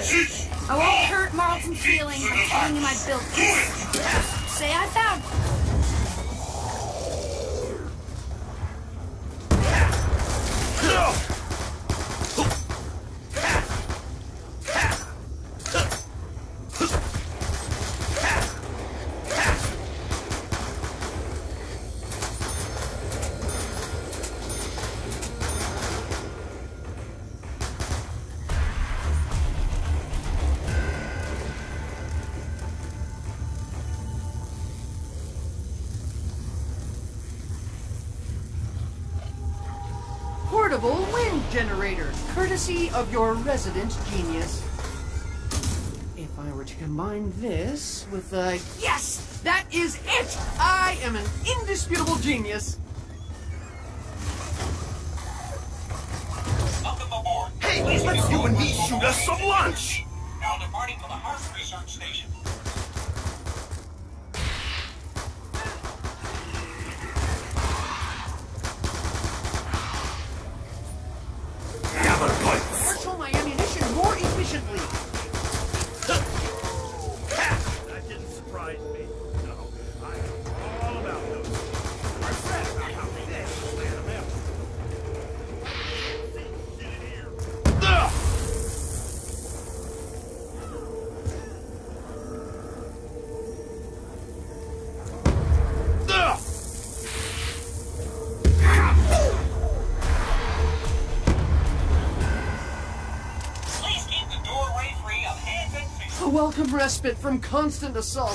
I won't hurt Marlton's feelings by telling him I built this. Say I found one. Portable wind generator, courtesy of your resident genius. If I were to combine this with a... Yes! That is it! I am an indisputable genius! Welcome aboard. Hey, let's you and me shoot us some lunch! Now departing for the Hearth Research Station. Marshal my ammunition more efficiently! That didn't surprise me. No, I know all about those. I read about how they plan them out. Get in here. Please keep the doorway free of hands and feet. A welcome respite from constant assault.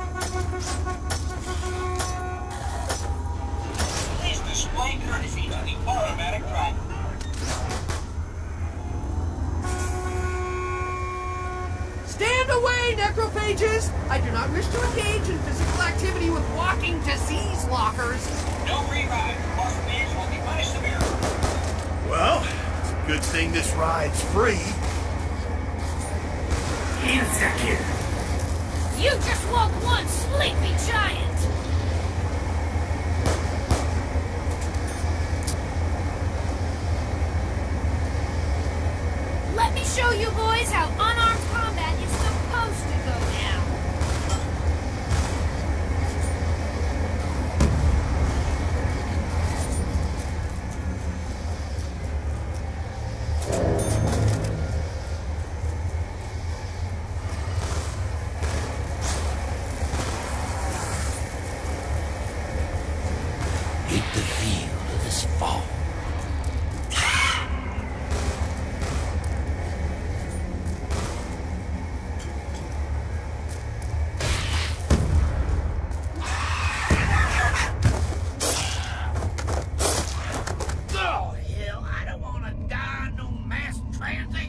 Please display courtesy to the automatic driver. Stand away, necrophages! I do not wish to engage in physical activity with walking disease lockers. No revive. Lost fans will be punished severely. Well, it's a good thing this ride's free. Insecure. You just woke one sleepy giant! Let me show you boys how unarmed combat is supposed to go down. Hit the feel of this fall. Oh, hell, I don't want to die no mass transit.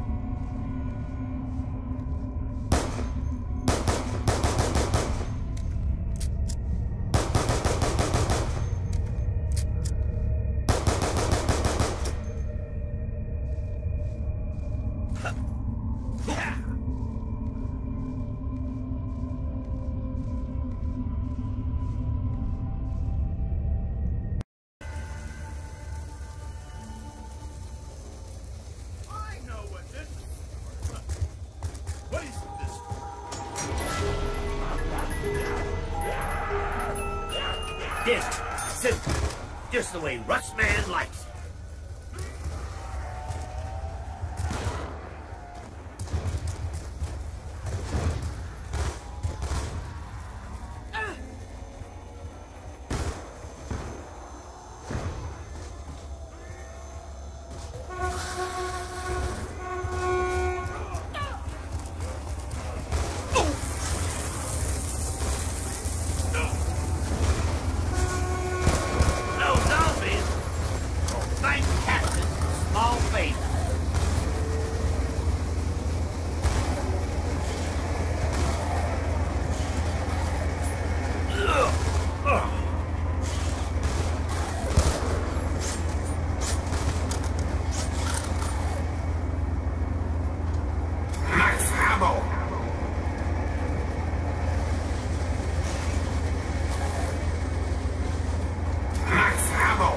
I know what this is for. What is this? Simple. Just the way Rustman likes it. No zombies. Oh, thank Captain. Small favor. Max ammo. Max ammo.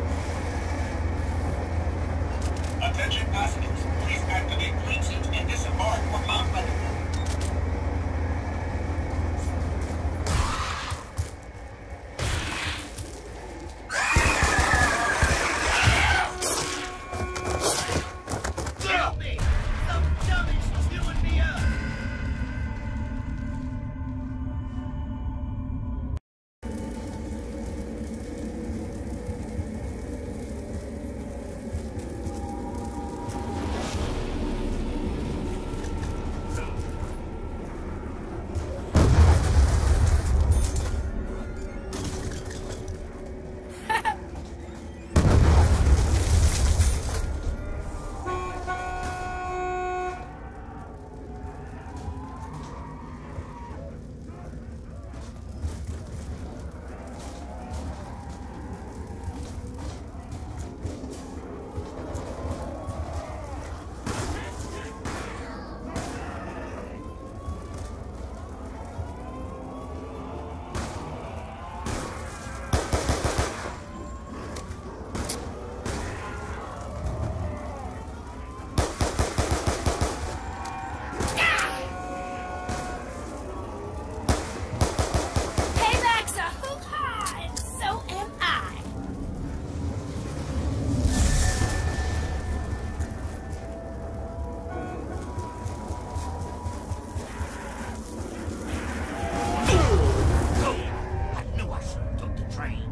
Attention passengers. Please activate clean seats and disable Mark for my benefit. Help me! Some dummy's chewing me up! Payback's a hoo-ha, and so am I. I knew I should have took the train.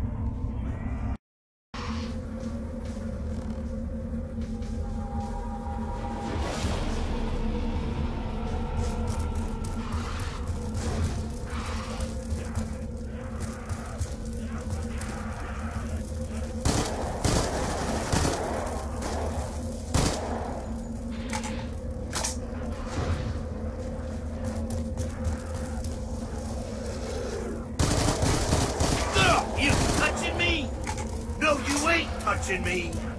You touching me? No, you ain't touching me!